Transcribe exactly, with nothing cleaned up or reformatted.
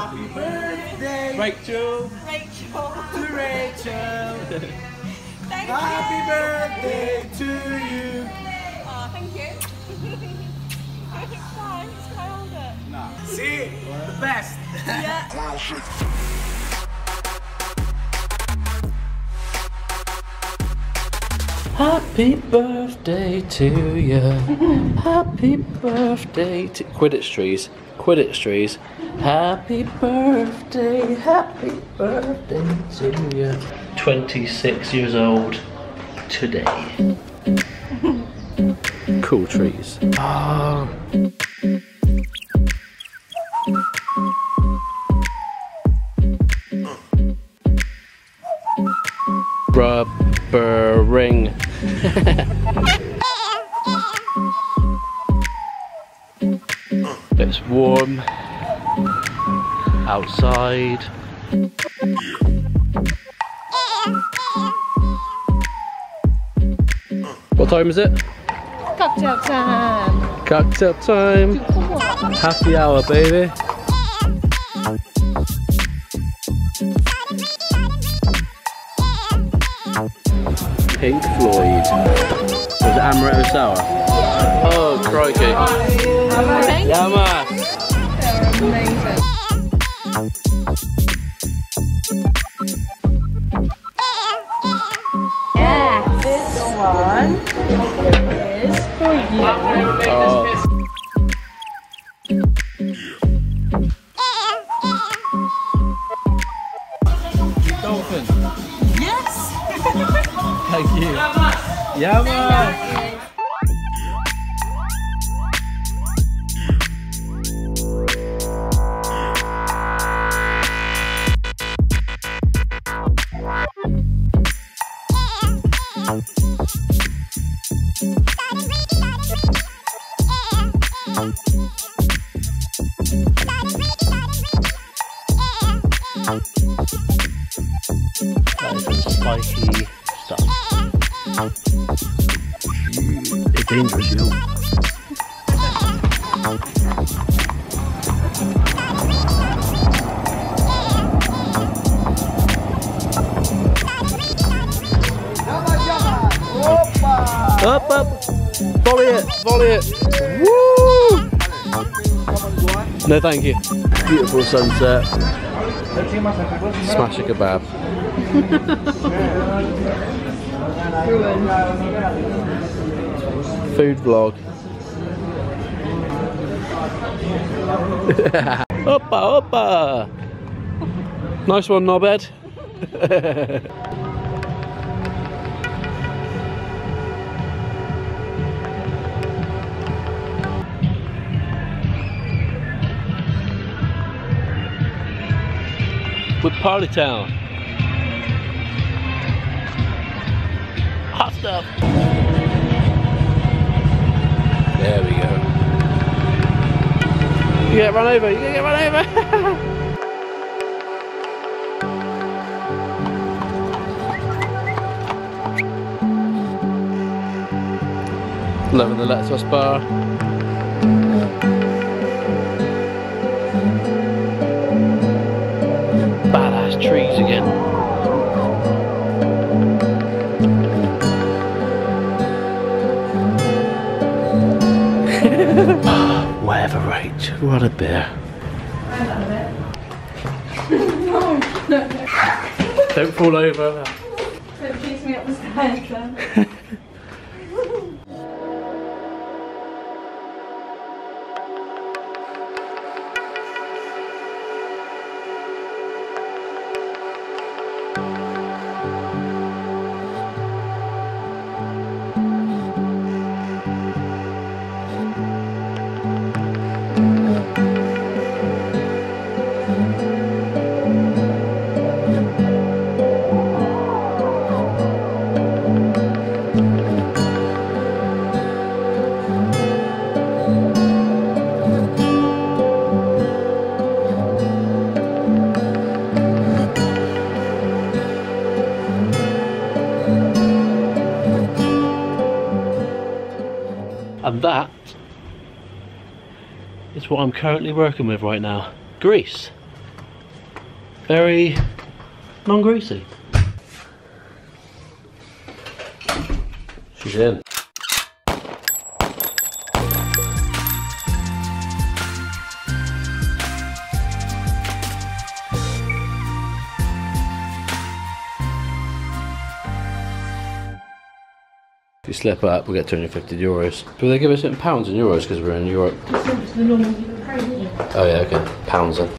Happy birthday, Rachel. Rachel. to Rachel. Thank Happy you. birthday to you. Oh, thank you. Thanks, can I hold it? No. See, the best. Yeah. Happy birthday to you. Happy birthday to Quidditch trees. Quidditch trees. Happy birthday. Happy birthday to you. twenty-six years old today. Cool trees. Oh. Rubber ring. It's warm outside. What time is it? Cocktail time. Cocktail time. Happy hour, baby. Pink Floyd. Was it amaretto sour? Oh, crikey. Yeah, man. Amazing. Yeah, this one is for you. Oh. Dolphin. Yes. Thank you. Yeah, man. That is some spiky stuff. It's dangerous, you know. Up, up! Volley it, volley it! Woo! No, thank you. Beautiful sunset. Smash a kebab. Food vlog. Hoppa, hoppa! Nice one, knobhead. With Party Town. Hot stuff. There we go. You get run over, you get run over. Loving the Letsos bar. Badass trees again. Whatever, Rach. What a bear. Don't fall over. Don't chase me up the stairs then. And that is what I'm currently working with right now. Grease. very non-greasy. She's in. If you slip up, we'll get two hundred fifty euros. Will they give us it in pounds and euros because we're in Europe? It's the normal pound, isn't it? Oh yeah, okay. Pounds then.